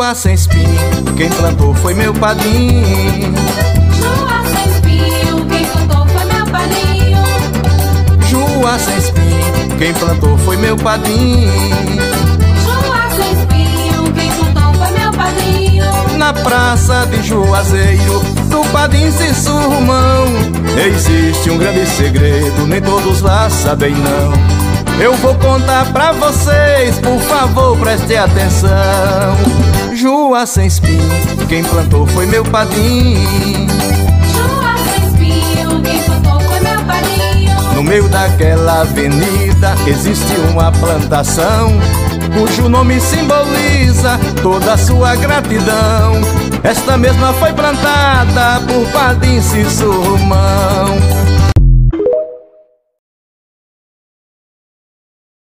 Jua sem espinho, quem plantou foi meu padrinho. Jua sem espinho, quem plantou foi meu padrinho. Jua sem espinho, quem plantou foi meu padrinho. Jua sem espinho, quem plantou foi meu padrinho. Na praça de Juazeiro, do Padim Cissurmão, existe um grande segredo, nem todos lá sabem não. Eu vou contar pra vocês, por favor, preste atenção. Jua sem espinho, quem plantou foi meu padrinho. Jua sem espinho, quem plantou foi meu padrinho. No meio daquela avenida existe uma plantação, cujo nome simboliza toda a sua gratidão. Esta mesma foi plantada por Padim Cissurmão.